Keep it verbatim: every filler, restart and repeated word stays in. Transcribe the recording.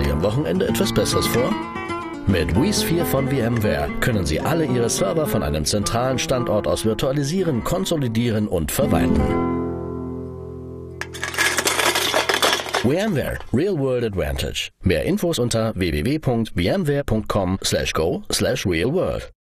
Sie am Wochenende etwas Besseres vor? Mit vSphere von VMware können Sie alle Ihre Server von einem zentralen Standort aus virtualisieren, konsolidieren und verwalten. VMware Real World Advantage. Mehr Infos unter w w w punkt v m ware punkt com slash go slash real world.